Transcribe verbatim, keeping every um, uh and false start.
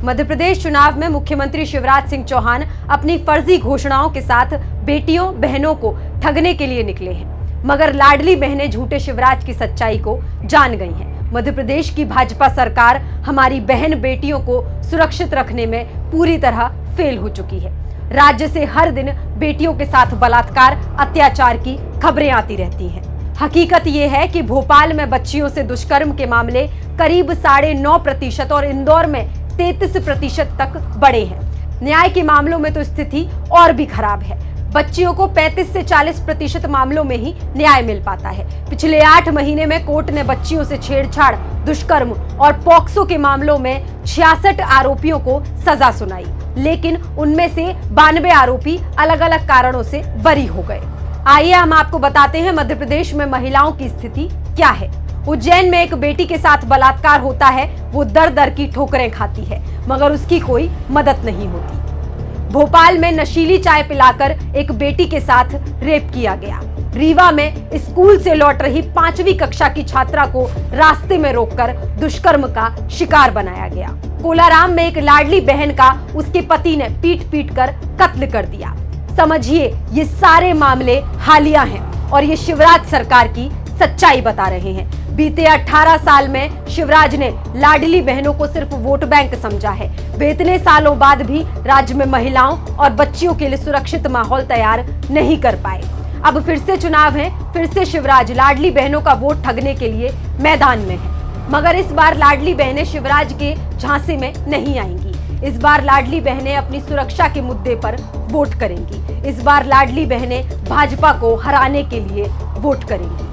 मध्य प्रदेश चुनाव में मुख्यमंत्री शिवराज सिंह चौहान अपनी फर्जी घोषणाओं के साथ बेटियों बहनों को ठगने के लिए निकले हैं, मगर लाडली बहनें झूठे शिवराज की सच्चाई को जान गई हैं। मध्य प्रदेश की भाजपा सरकार हमारी बहन बेटियों को सुरक्षित रखने में पूरी तरह फेल हो चुकी है। राज्य से हर दिन बेटियों के साथ बलात्कार, अत्याचार की खबरें आती रहती हैं। हकीकत ये है कि भोपाल में बच्चियों से दुष्कर्म के मामले करीब साढ़े नौ प्रतिशत और इंदौर में तैंतीस प्रतिशत तक बढ़े हैं। न्याय के मामलों में तो स्थिति और भी खराब है। बच्चियों को पैंतीस से चालीस प्रतिशत मामलों में ही न्याय मिल पाता है। पिछले आठ महीने में कोर्ट ने बच्चियों से छेड़छाड़, दुष्कर्म और पॉक्सो के मामलों में छियासठ आरोपियों को सजा सुनाई, लेकिन उनमें से बानवे आरोपी अलग अलग कारणों से बरी हो गए। आइए हम आपको बताते हैं मध्य प्रदेश में महिलाओं की स्थिति क्या है। उज्जैन में एक बेटी के साथ बलात्कार होता है, वो दर दर की ठोकरें खाती है, मगर उसकी कोई मदद नहीं होती। भोपाल में नशीली चाय पिलाकर एक बेटी के साथ रेप किया गया। रीवा में स्कूल से लौट रही पांचवी कक्षा की छात्रा को रास्ते में रोककर दुष्कर्म का शिकार बनाया गया। कोलाराम में एक लाडली बहन का उसके पति ने पीट पीट कर कत्ल कर दिया। समझिए, ये सारे मामले हालिया हैं और ये शिवराज सरकार की सच्चाई बता रहे हैं। बीते अठारह साल में शिवराज ने लाडली बहनों को सिर्फ वोट बैंक समझा है। वे इतने सालों बाद भी राज्य में महिलाओं और बच्चियों के लिए सुरक्षित माहौल तैयार नहीं कर पाए। अब फिर से चुनाव है, फिर से शिवराज लाडली बहनों का वोट ठगने के लिए मैदान में है, मगर इस बार लाडली बहनें शिवराज के झांसे में नहीं आएंगी। इस बार लाडली बहनें अपनी सुरक्षा के मुद्दे पर वोट करेंगी। इस बार लाडली बहनें भाजपा को हराने के लिए वोट करेंगी।